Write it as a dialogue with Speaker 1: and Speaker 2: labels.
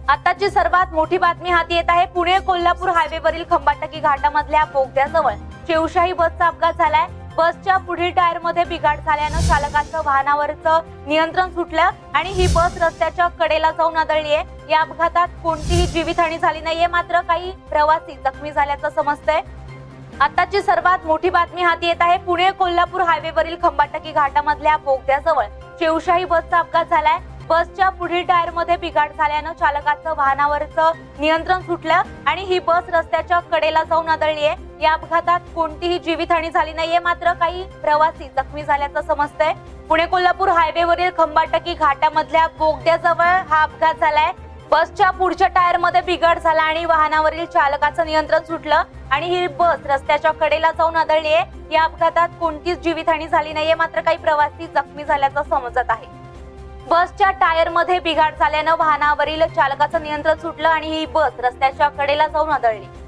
Speaker 1: आताची सर्वात मोठी बातमी हाती येत आहे। पुणे कोल्हापूर हायवेवरील खंबाटकी घाटामधल्या बोगद्याजवळ शिवशाही बसचा अपघात झालाय। बसच्या पुढील टायरमध्ये बिघाड झाल्यानं चालकाचं वाहनावरचं नियंत्रण सुटलं आणि ही बस रस्त्याच्या कडेला जाऊन आदळलीये। या अपघातात कोणतीही जीवितहानी झाली नाहीये, मात्र काही प्रवासी जखमी झाल्याचं समजतंय। आताची सर्वात मोठी बातमी हाती येत आहे। पुणे कोल्हापूर हायवेवरील खंबाटकी घाटामधल्या बोगद्याजवळ शिवशाही बसचा अपघात झालाय। बसच्या पुढील टायरमध्ये बिघाड झाल्यानं चालकाचं वाहनावरचं नियंत्रण सुटलं आणि ही बस रस्त्याच्या कडेला जाऊन आदळलीये। या अपघातात कोणतीही जीवितहानी झाली नाहीये, मात्र काही प्रवासी जखमी झाल्याचं समजतंय। पुणे कोल्हापूर हायवेवरील खंबाटकी घाटामधल्या बोगद्याजवळ हा अपघात झालाय। बसच्या पुढच्या टायरमध्ये बिघाड झाला आणि वाहनावरील चालकाचं नियंत्रण सुटलं आणि ही बस रस्त्याच्या कडेला जाऊन आदळलीये। या अपघातात कोणतीच जीवितहानी झाली नाहीये, मात्र काही प्रवासी जखमी झाल्याचं समजत आहे। बसच्या टायरमध्ये बिघाड झाल्यानं वाहनावरील चालकाचं नियंत्रण सुटलं आणि ही बस रस्त्याच्या कडेला जाऊन आदळली।